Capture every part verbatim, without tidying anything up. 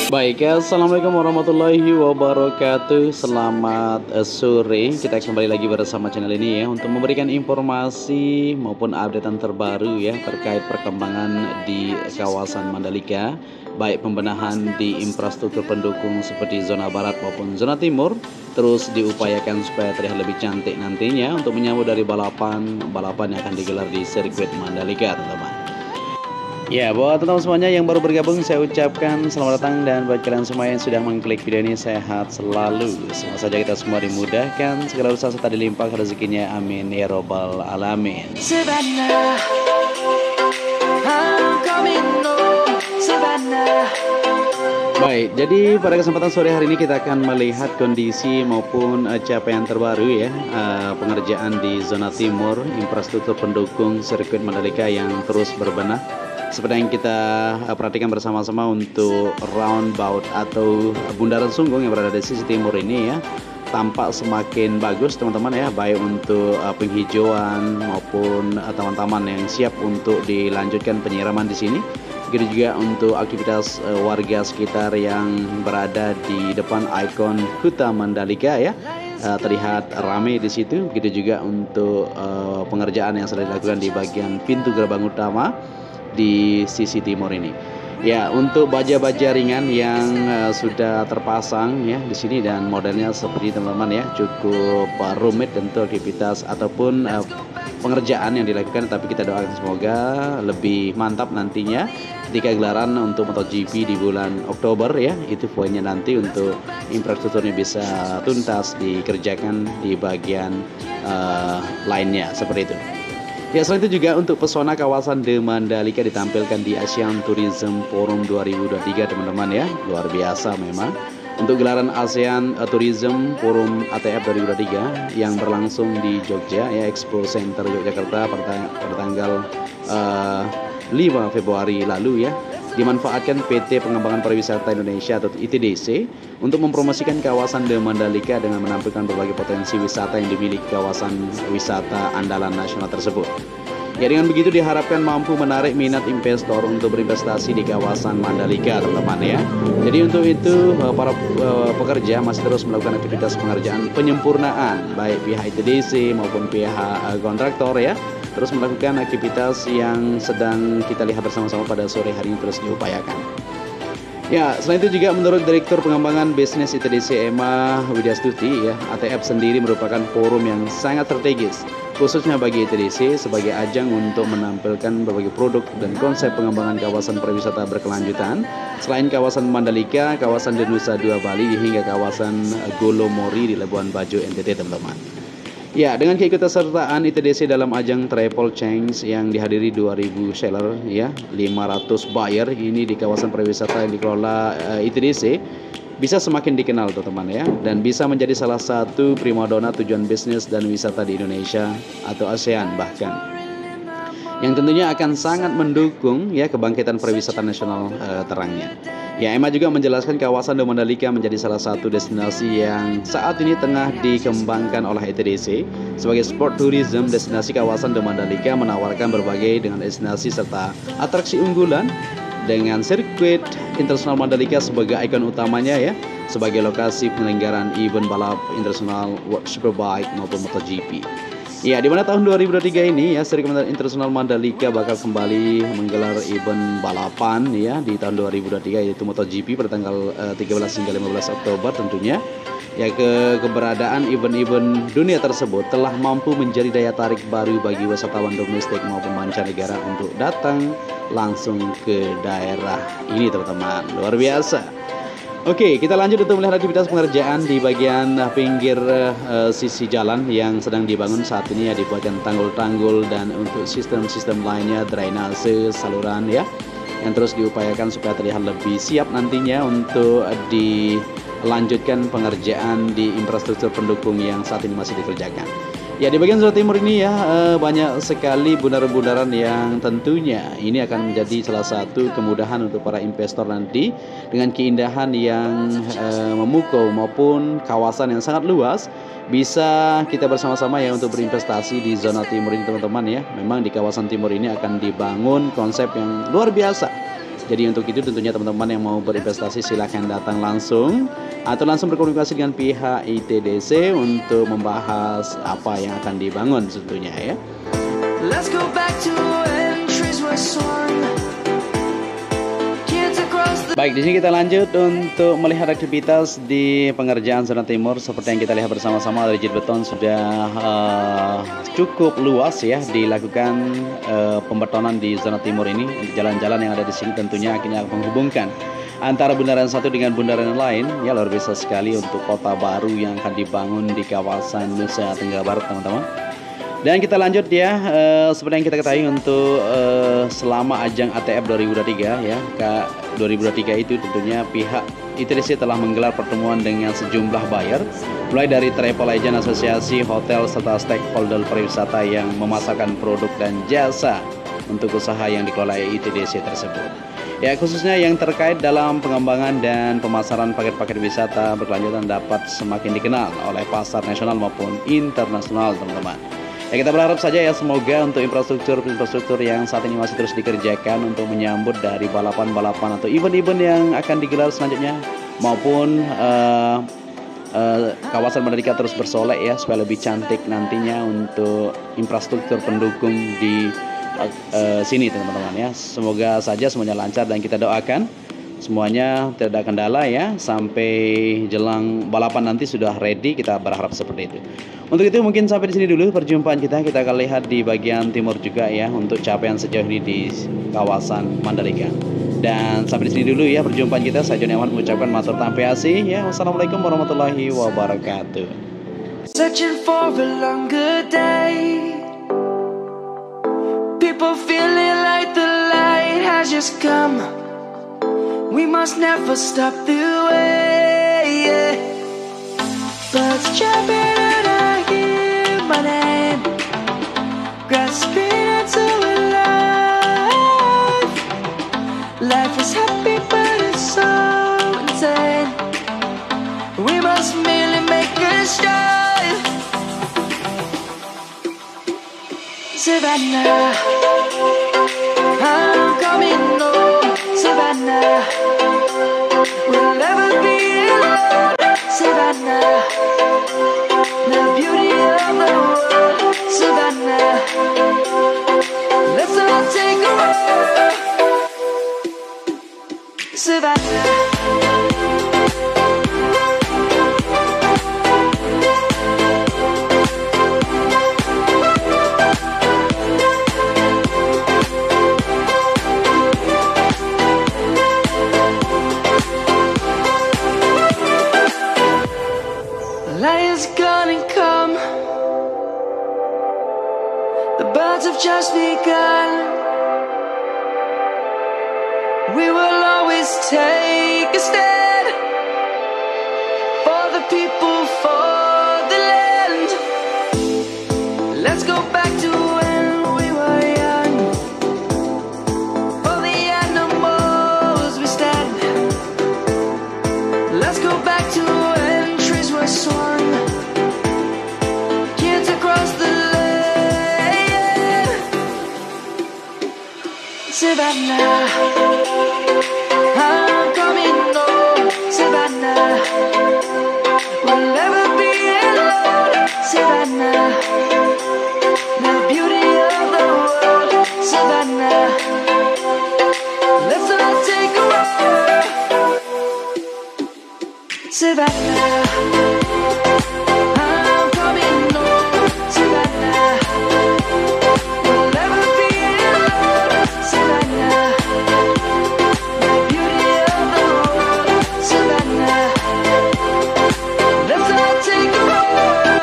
Baik, assalamualaikum warahmatullahi wabarakatuh. Selamat eh, sore. Kita kembali lagi bersama channel ini ya untuk memberikan informasi maupun updatean terbaru ya terkait perkembangan di kawasan Mandalika, baik pembenahan di infrastruktur pendukung seperti zona barat maupun zona timur terus diupayakan supaya terlihat lebih cantik nantinya untuk menyambut dari balapan balapan yang akan digelar di sirkuit Mandalika, teman-teman. Ya, buat teman-teman semuanya yang baru bergabung, saya ucapkan selamat datang, dan buat kalian semua yang sudah mengklik video ini, sehat selalu. Semoga saja kita semua dimudahkan, segala usaha serta dilimpahkan rezekinya, amin ya robbal alamin. Savannah, I'm coming home, Savannah. Baik, jadi pada kesempatan sore hari ini kita akan melihat kondisi maupun uh, capaian terbaru ya uh, pengerjaan di zona timur infrastruktur pendukung sirkuit Mandalika yang terus berbenah. Seperti yang kita perhatikan bersama-sama untuk roundabout atau bundaran Sunggung yang berada di sisi timur ini ya, tampak semakin bagus teman-teman ya, baik untuk uh, penghijauan maupun uh, taman-taman yang siap untuk dilanjutkan penyiraman di sini. Begitu juga untuk aktivitas uh, warga sekitar yang berada di depan ikon Kuta Mandalika ya, uh, terlihat ramai di situ. Begitu juga untuk uh, pengerjaan yang sedang dilakukan di bagian pintu gerbang utama di sisi timur ini. Ya, untuk baja-baja ringan yang uh, sudah terpasang ya di sini, dan modelnya seperti teman-teman ya, cukup uh, rumit tentu aktivitas ataupun uh, pengerjaan yang dilakukan, tapi kita doakan semoga lebih mantap nantinya ketika gelaran untuk MotoGP di bulan Oktober ya. Itu poinnya nanti untuk infrastrukturnya bisa tuntas dikerjakan di bagian uh, lainnya seperti itu. Ya, selain itu juga untuk pesona kawasan The Mandalika ditampilkan di Asian Tourism Forum dua ribu dua puluh tiga teman-teman ya. Luar biasa memang. Untuk gelaran ASEAN Tourism Forum A T F dua ribu dua puluh tiga yang berlangsung di Jogja ya, Expo Center Yogyakarta pada, pada tanggal uh, lima Februari lalu ya, dimanfaatkan P T Pengembangan Pariwisata Indonesia atau I T D C untuk mempromosikan kawasan The Mandalika dengan menampilkan berbagai potensi wisata yang dimiliki kawasan wisata andalan nasional tersebut. Ya, dengan begitu diharapkan mampu menarik minat investor untuk berinvestasi di kawasan Mandalika, teman-teman ya. Jadi untuk itu para pekerja masih terus melakukan aktivitas pengerjaan penyempurnaan, baik pihak I T D C maupun pihak kontraktor ya, terus melakukan aktivitas yang sedang kita lihat bersama-sama pada sore hari ini terus diupayakan. Ya, selain itu juga menurut Direktur Pengembangan Bisnis I T D C Emma Widyastuti ya, A T F sendiri merupakan forum yang sangat strategis khususnya bagi I T D C sebagai ajang untuk menampilkan berbagai produk dan konsep pengembangan kawasan pariwisata berkelanjutan selain kawasan Mandalika, kawasan Denusa Dua Bali hingga kawasan Golomori di Labuan Bajo N T T, teman-teman. Ya, dengan keikutsertaan I T D C dalam ajang Travel Change yang dihadiri dua ribu seller ya, lima ratus buyer ini di kawasan pariwisata yang dikelola uh, I T D C bisa semakin dikenal teman-teman ya, dan bisa menjadi salah satu primadona tujuan bisnis dan wisata di Indonesia atau ASEAN bahkan, yang tentunya akan sangat mendukung ya kebangkitan pariwisata nasional uh, terangnya. Ya, Emma juga menjelaskan kawasan The Mandalika menjadi salah satu destinasi yang saat ini tengah dikembangkan oleh I T D C sebagai sport tourism. Destinasi kawasan The Mandalika menawarkan berbagai dengan destinasi serta atraksi unggulan dengan sirkuit internasional Mandalika sebagai ikon utamanya ya, sebagai lokasi penyelenggaraan event balap internasional World Superbike maupun MotoGP. Ya, di mana tahun dua ribu dua puluh tiga ini ya, Sirkuit Internasional Mandalika bakal kembali menggelar event balapan ya di tahun dua ribu dua puluh tiga, yaitu MotoGP pada tanggal uh, tiga belas hingga lima belas Oktober tentunya. Ya, ke keberadaan event-event dunia tersebut telah mampu menjadi daya tarik baru bagi wisatawan domestik maupun mancanegara untuk datang langsung ke daerah ini, teman-teman. Luar biasa. Oke, kita lanjut untuk melihat aktivitas pengerjaan di bagian pinggir uh, sisi jalan yang sedang dibangun saat ini ya, dibuatkan tanggul-tanggul dan untuk sistem-sistem lainnya, drainase, saluran ya, yang terus diupayakan supaya terlihat lebih siap nantinya untuk dilanjutkan pengerjaan di infrastruktur pendukung yang saat ini masih dikerjakan. Ya, di bagian Jawa Timur ini ya eh, banyak sekali bundaran-bundaran yang tentunya ini akan menjadi salah satu kemudahan untuk para investor nanti dengan keindahan yang eh, memukau maupun kawasan yang sangat luas. Bisa kita bersama-sama ya untuk berinvestasi di zona timur ini, teman-teman ya. Memang di kawasan timur ini akan dibangun konsep yang luar biasa Jadi untuk itu tentunya teman-teman yang mau berinvestasi silahkan datang langsung atau langsung berkomunikasi dengan pihak I T D C untuk membahas apa yang akan dibangun tentunya ya. Let's go back to when trees were swung. Baik, di sini kita lanjut untuk melihat aktivitas di pengerjaan zona timur. Seperti yang kita lihat bersama-sama, rigid beton sudah uh, cukup luas ya dilakukan uh, pembetonan di zona timur ini. Jalan-jalan yang ada di sini tentunya akhirnya menghubungkan antara bundaran satu dengan bundaran yang lain. Ya, luar biasa sekali untuk kota baru yang akan dibangun di kawasan Nusa Tenggara Barat, teman-teman. Dan kita lanjut ya, uh, seperti yang kita ketahui untuk uh, selama ajang A T F dua ribu dua puluh tiga ya, dua ribu dua puluh tiga itu tentunya pihak I T D C telah menggelar pertemuan dengan sejumlah buyer, mulai dari travel agent, asosiasi, hotel, serta stakeholder pariwisata yang memasarkan produk dan jasa untuk usaha yang dikelola I T D C tersebut. Ya, khususnya yang terkait dalam pengembangan dan pemasaran paket-paket wisata berkelanjutan dapat semakin dikenal oleh pasar nasional maupun internasional, teman-teman. Ya, kita berharap saja ya semoga untuk infrastruktur-infrastruktur yang saat ini masih terus dikerjakan untuk menyambut dari balapan-balapan atau event-event yang akan digelar selanjutnya maupun uh, uh, kawasan Mandalika terus bersolek ya supaya lebih cantik nantinya untuk infrastruktur pendukung di uh, uh, sini, teman-teman ya. Semoga saja semuanya lancar dan kita doakan semuanya tidak ada kendala ya sampai jelang balapan nanti sudah ready, kita berharap seperti itu. Untuk itu mungkin sampai di sini dulu perjumpaan kita. Kita akan lihat di bagian timur juga ya untuk capaian sejauh ini di kawasan Mandalika. Dan sampai di sini dulu ya perjumpaan kita. Saya Joni Ahmad mengucapkan matur tampe asih ya. Wassalamualaikum warahmatullahi wabarakatuh. Searching for a longer day. People feeling like the light has just come. We must never stop the way, yeah. Birds jumping and I hear my name, grasping into a life. Life is happy but it's so insane. We must merely make a start. Savannah, I'm coming home. Savannah, we'll never be alone. Savannah, the beauty of the world. Savannah, let's all take a walk. Savannah. Lion's gonna come. The birds have just begun. We will always take a stand for the people, for the land. Let's go back to when we were young. For the animals we stand. Let's go back to when trees were swung. Kids across the land. Savannah, I'm coming home. Savannah, we'll never be alone. Savannah, the beauty of the world. Savannah, let's all take a walk. Savannah, I'm coming home. Savannah, we'll never be alone. Savannah, the beauty of the world. Savannah, let's all take a walk.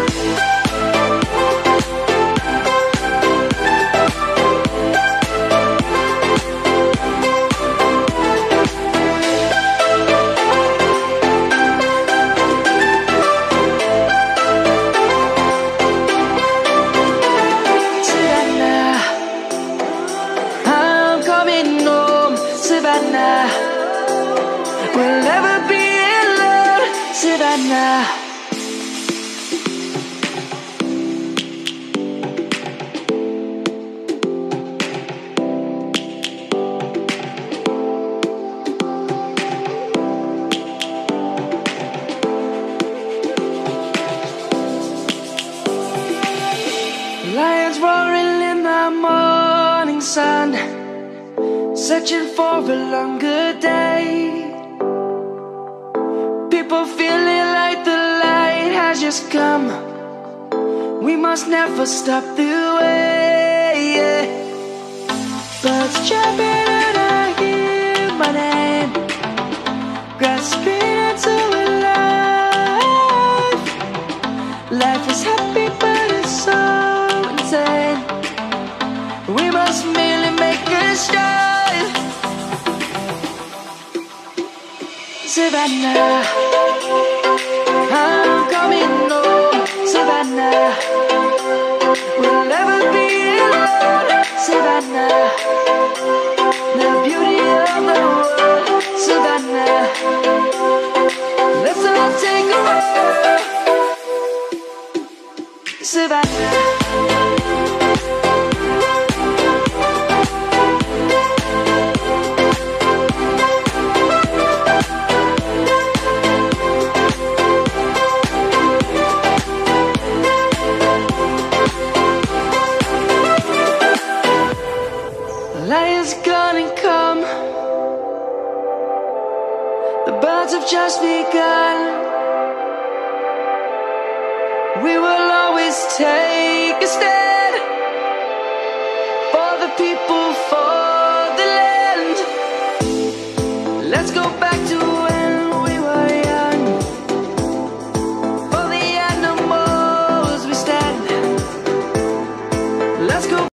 Savannah, I'm coming home. Savannah, we'll never be alone. Savannah. searching for a longer day. People feeling like the light has just come. We must never stop the way, yeah. Birds jumping and I hear my name, grasping into a life. Life is happy but it's so insane. We must merely make a start. Savannah, I'm coming home. Savannah, we'll never be alone. Savannah, the beauty of the world. Savannah, let's all take a walk. Savannah. Lion's gonna come. The birds have just begun. We will always take a stand for the people, for the land. Let's go back to